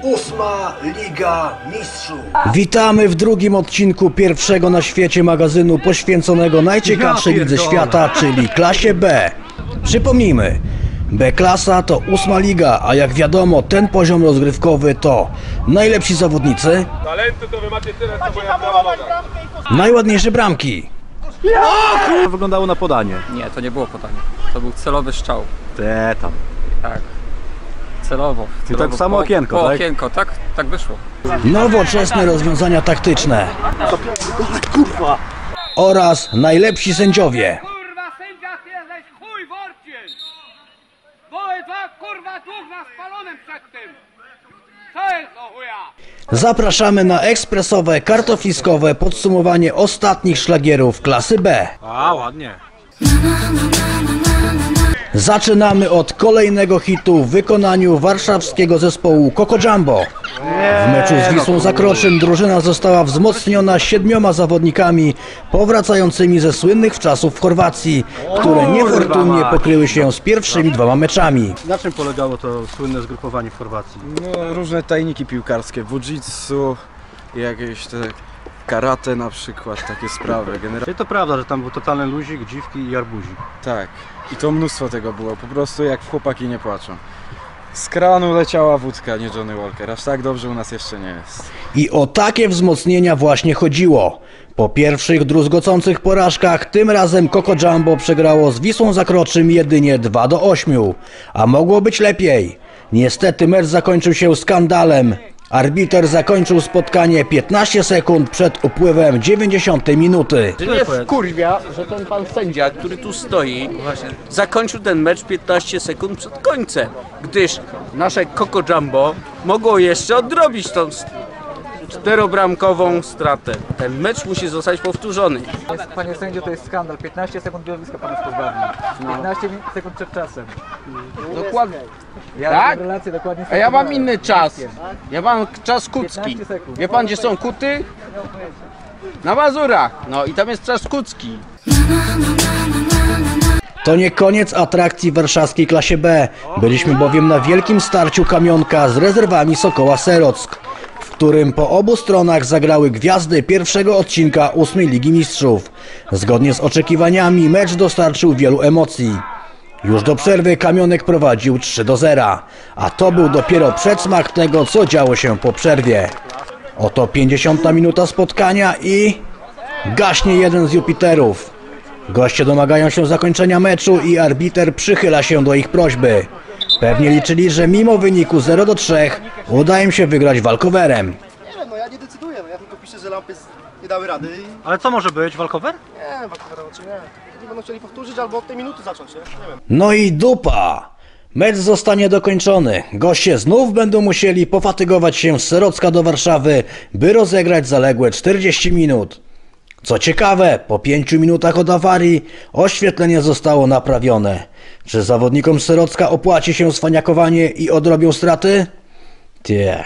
Ósma Liga Mistrzów. Witamy w drugim odcinku pierwszego na świecie magazynu poświęconego najciekawszej lidze świata, czyli klasie B. Przypomnijmy, B-klasa to ósma liga, a jak wiadomo ten poziom rozgrywkowy to najlepsi zawodnicy, talentu to wy macie tyle, co moja prawa noga. najładniejsze bramki, To wyglądało na podanie. Nie, to nie było podanie. To był celowy strzał. Tam. Tak. Celowo. I tak samo okienko, po tak? okienko, tak wyszło. nowoczesne rozwiązania taktyczne oraz najlepsi sędziowie. Kurwa, sędzia, ty jesteś chuj worcien! Bo dwa, kurwa, dwóch na spalonym przed tym! Co jest do chuja? Zapraszamy na ekspresowe, kartofliskowe podsumowanie ostatnich szlagierów klasy B. A, ładnie. Zaczynamy od kolejnego hitu w wykonaniu warszawskiego zespołu Coco Jumbo. W meczu z Wisłą Zakroczym drużyna została wzmocniona 7 zawodnikami powracającymi ze słynnych czasów w Chorwacji, które niefortunnie pokryły się z pierwszymi 2 meczami. Na czym polegało to słynne zgrupowanie w Chorwacji? No, różne tajniki piłkarskie, jiu-jitsu, jakieś te karate na przykład, takie sprawy. Czyli to prawda, że tam był totalny luzik, dziwki i arbuzik. Tak, i to mnóstwo tego było, po prostu jak chłopaki nie płaczą. Z kranu leciała wódka, nie Johnny Walker, aż tak dobrze u nas jeszcze nie jest. I o takie wzmocnienia właśnie chodziło. Po pierwszych druzgocących porażkach tym razem Coco Jumbo przegrało z Wisłą Zakroczym jedynie 2-8, a mogło być lepiej. Niestety mecz zakończył się skandalem. Arbiter zakończył spotkanie 15 sekund przed upływem 90 minuty. Mnie wkurwia, że ten pan sędzia, który tu stoi, zakończył ten mecz 15 sekund przed końcem, gdyż nasze Coco Jumbo mogło jeszcze odrobić tą 4-bramkową stratę. Ten mecz musi zostać powtórzony. Panie sędzio, to jest skandal. 15 sekund biologiska pan jest pozbawił. 15 sekund przed czasem. Dokładnie. Ja Tak? mam relację dokładnie z A ja mam sekundami. inny czas. Ja mam czas kucki. 15 sekund. Wie pan, gdzie są kuty? Na Mazurach. No i tam jest czas kucki. To nie koniec atrakcji w warszawskiej klasie B. Byliśmy bowiem na wielkim starciu Kamionka z rezerwami Sokoła Serock, w którym po obu stronach zagrały gwiazdy pierwszego odcinka 8 Ligi Mistrzów. Zgodnie z oczekiwaniami mecz dostarczył wielu emocji. Już do przerwy Kamionek prowadził 3-0, a to był dopiero przedsmak tego, co działo się po przerwie. Oto 50 minuta spotkania i gaśnie jeden z Jupiterów. Goście domagają się zakończenia meczu i arbiter przychyla się do ich prośby. Pewnie liczyli, że mimo wyniku 0-3 uda im się wygrać walkowerem. Nie wiem, no ja nie decyduję, no ja tylko piszę, że lampy nie dały rady i... Ale co może być? Walkover? Nie, walkowera raczej nie. Nie będą chcieli powtórzyć albo od tej minuty zacząć, nie? Nie wiem. No i dupa! Mecz zostanie dokończony. Goście znów będą musieli pofatygować się z Serocka do Warszawy, by rozegrać zaległe 40 minut. Co ciekawe, po 5 minutach od awarii oświetlenie zostało naprawione. Czy zawodnikom z Serocka opłaci się cwaniakowanie i odrobią straty? Tie.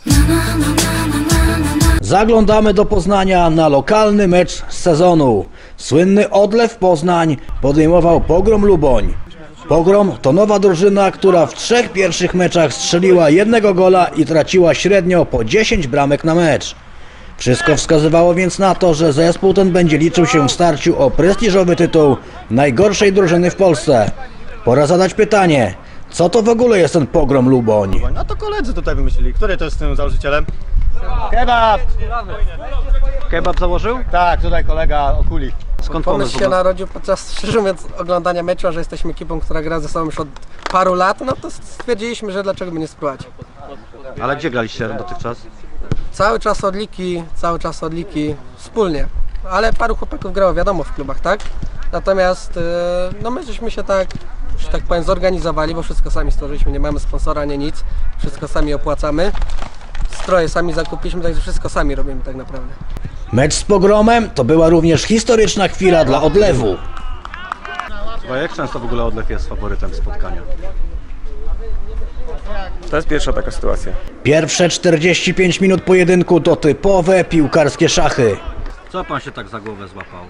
Zaglądamy do Poznania na lokalny mecz z sezonu. Słynny Odlew Poznań podejmował Pogrom Luboń. Pogrom to nowa drużyna, która w 3 pierwszych meczach strzeliła 1 gola i traciła średnio po 10 bramek na mecz. Wszystko wskazywało więc na to, że zespół ten będzie liczył się w starciu o prestiżowy tytuł najgorszej drużyny w Polsce. Pora zadać pytanie, co to w ogóle jest ten Pogrom Luboń? No to koledzy tutaj wymyślili. Który to jest tym założycielem? Kebab! Kebab założył? Tak, tutaj kolega Okuli. Skąd Pomysł się narodził podczas, szczerze mówiąc, oglądania meczu, że jesteśmy ekipą, która gra ze sobą już od paru lat, no to stwierdziliśmy, że dlaczego by nie spróbować. Ale gdzie graliście dotychczas? Cały czas od liki wspólnie, ale paru chłopaków grało, wiadomo, w klubach, tak? Natomiast no my żeśmy się tak, że tak powiem, zorganizowali, bo wszystko sami stworzyliśmy, nie mamy sponsora, nie nic, wszystko sami opłacamy, stroje sami zakupiliśmy, także wszystko sami robimy tak naprawdę. Mecz z Pogromem to była również historyczna chwila dla Odlewu. A jak często w ogóle Odlew jest faworytem spotkania? To jest pierwsza taka sytuacja. Pierwsze 45 minut pojedynku to typowe piłkarskie szachy. Co pan się tak za głowę złapał?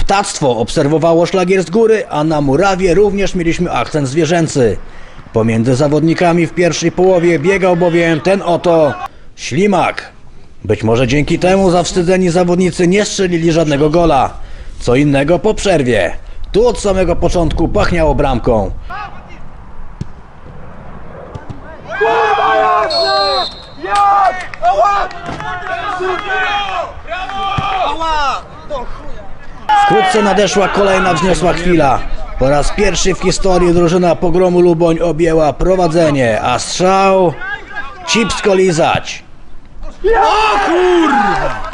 Ptactwo obserwowało szlagier z góry, a na murawie również mieliśmy akcent zwierzęcy. Pomiędzy zawodnikami w pierwszej połowie biegał bowiem ten oto ślimak. Być może dzięki temu zawstydzeni zawodnicy nie strzelili żadnego gola. Co innego po przerwie. Tu od samego początku pachniało bramką. Wkrótce nadeszła kolejna wzniosła chwila. Po raz pierwszy w historii drużyna Pogromu Luboń objęła prowadzenie, a strzał... Cipsko lizać. O kurwa!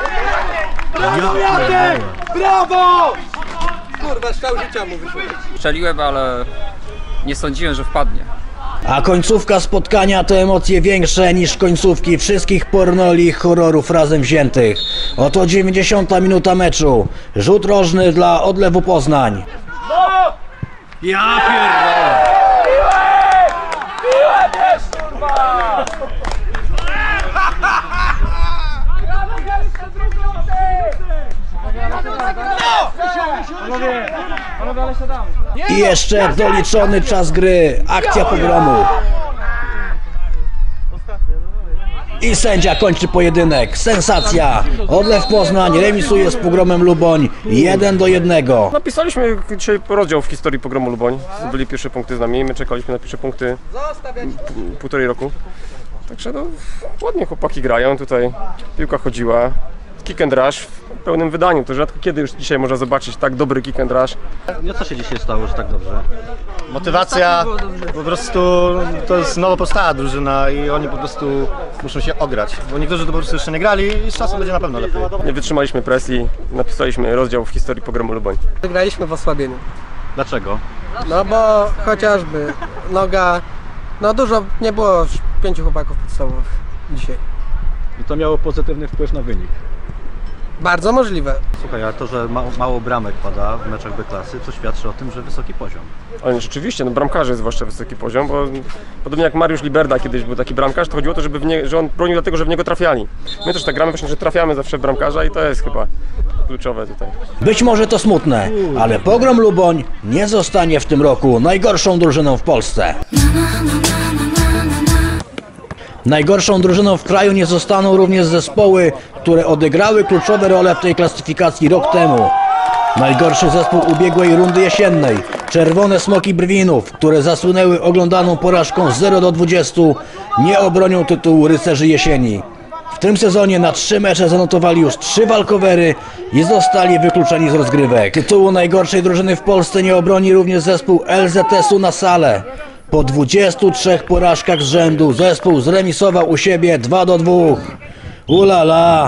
Brawo! Kurwa, strzał życia mu wyszło. Strzeliłem, ale nie sądziłem, że wpadnie. A końcówka spotkania to emocje większe niż końcówki wszystkich pornoli i horrorów razem wziętych. Oto 90 minuta meczu. Rzut rożny dla Odlewu Poznań. Ja pierdolę! I jeszcze doliczony czas gry. Akcja Pogromu. I sędzia kończy pojedynek. Sensacja. Odlew Poznań remisuje z Pogromem Luboń 1-1. Napisaliśmy dzisiaj rozdział w historii Pogromu Luboń. Byli pierwsze punkty z nami, my czekaliśmy na pierwsze punkty półtorej roku. Także no, ładnie chłopaki grają, tutaj piłka chodziła. Kick and rush w pełnym wydaniu, to rzadko kiedy już dzisiaj można zobaczyć tak dobry kick and rush. No co się dzisiaj stało, że tak dobrze? Motywacja, po prostu to jest nowo powstała drużyna i oni po prostu muszą się ograć, bo niektórzy to po prostu jeszcze nie grali i z czasem będzie na pewno lepiej. Nie wytrzymaliśmy presji, napisaliśmy rozdział w historii Pogromu Luboń. Graliśmy w osłabieniu. Dlaczego? No bo chociażby noga, no dużo, nie było 5 chłopaków podstawowych dzisiaj. I to miało pozytywny wpływ na wynik. Bardzo możliwe. Słuchaj, a to, że mało bramek pada w meczach B-klasy, to świadczy o tym, że wysoki poziom. Ale rzeczywiście, no bramkarze zwłaszcza wysoki poziom, bo podobnie jak Mariusz Liberda kiedyś był taki bramkarz, to chodziło o to, że on bronił dlatego, że w niego trafiali. My też tak gramy właśnie, że trafiamy zawsze w bramkarza i to jest chyba kluczowe tutaj. Być może to smutne, ale Pogrom Luboń nie zostanie w tym roku najgorszą drużyną w Polsce. Najgorszą drużyną w kraju nie zostaną również zespoły, które odegrały kluczowe role w tej klasyfikacji rok temu. Najgorszy zespół ubiegłej rundy jesiennej, Czerwone Smoki Brwinów, które zasłynęły oglądaną porażką 0-20, nie obronią tytułu Rycerzy Jesieni. W tym sezonie na 3 mecze zanotowali już 3 walkowery i zostali wykluczeni z rozgrywek. Tytułu najgorszej drużyny w Polsce nie obroni również zespół LZS-u na Sale. Po 23 porażkach z rzędu zespół zremisował u siebie 2-2. Ulala!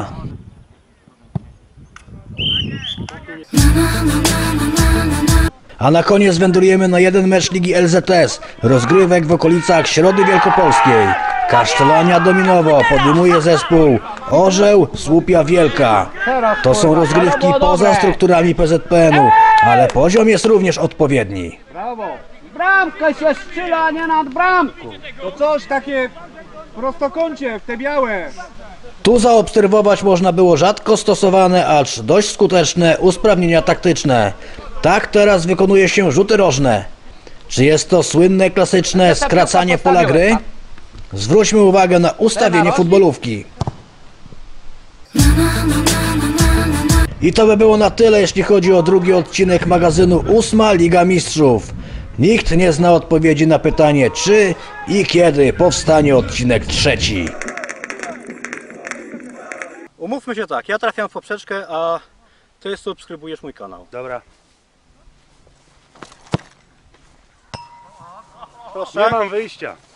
A na koniec wędrujemy na jeden mecz Ligi LZS, rozgrywek w okolicach Środy Wielkopolskiej. Kasztelania Dominowo podejmuje zespół Orzeł Słupia Wielka. To są rozgrywki poza strukturami PZPN-u, ale poziom jest również odpowiedni. Brawo! Bramkę się strzela, a nie nad bramką. To coś takie prostokącie w te białe. Tu zaobserwować można było rzadko stosowane, acz dość skuteczne usprawnienia taktyczne. Tak teraz wykonuje się rzuty rożne. Czy jest to słynne, klasyczne skracanie pola gry? Zwróćmy uwagę na ustawienie futbolówki. I to by było na tyle, jeśli chodzi o drugi odcinek magazynu 8. Liga Mistrzów. Nikt nie zna odpowiedzi na pytanie, czy i kiedy powstanie odcinek 3. Umówmy się tak, ja trafiam w poprzeczkę, a ty subskrybujesz mój kanał. Dobra. Proszę. Nie mam wyjścia.